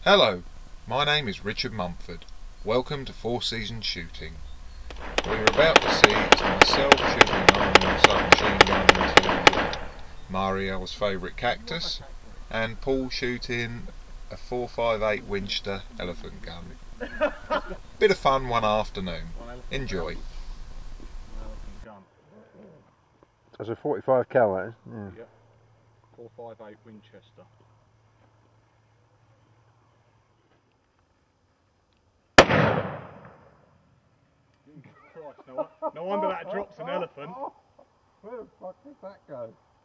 Hello, my name is Richard Mumford. Welcome to Four Seasons Shooting. What you're about to see is myself shooting an UZI Sub-machine Gun into Mariel's favourite cactus, and Paul shooting a 458 Winchester elephant gun. Bit of fun one afternoon. Enjoy. That's a 45 cal, that is? Yeah. Yep. 458 Winchester. Christ, no wonder that drops an elephant. Where the fuck did that go?